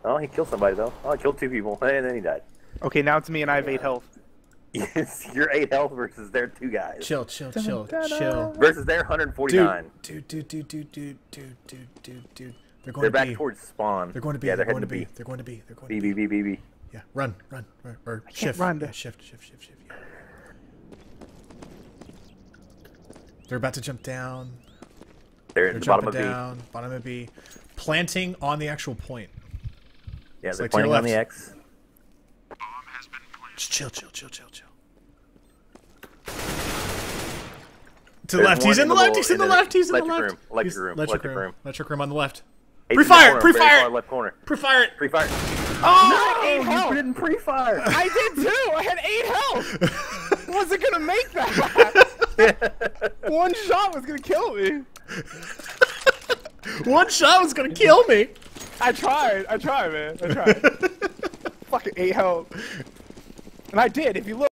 Oh, he killed somebody though. Oh, he killed 2 people, and then he died. Okay, now it's me, and I have 8 health. Yes, you're 8 health versus their 2 guys. Chill. Versus their 149. Dude. They're back towards spawn. They're going to B. Yeah, They're they're going to heading B. They're going to B. They're going B. to B. B. Yeah, run. Or shift. run. Yeah, shift. Yeah. They're about to jump down. They're at the bottom of B. Down, bottom of B. Planting on the actual point. Yeah, It's they're like to your planning on left. the X. Just chill. To the There's left. one He's in the left. little- He's in the left. He's in the electric left. room, electric room, electric room. Electric room on the left. Eight's in the Pre-fire! corner, very Pre-fire! far left corner. Pre-fire it! Pre-fire. Oh, No, 8 you health. didn't pre-fire. I did too. I had 8 health. Wasn't gonna make that. One shot was gonna kill me. One shot was gonna kill me. I tried, man. I tried. Fucking 8 health. And I did. If you look.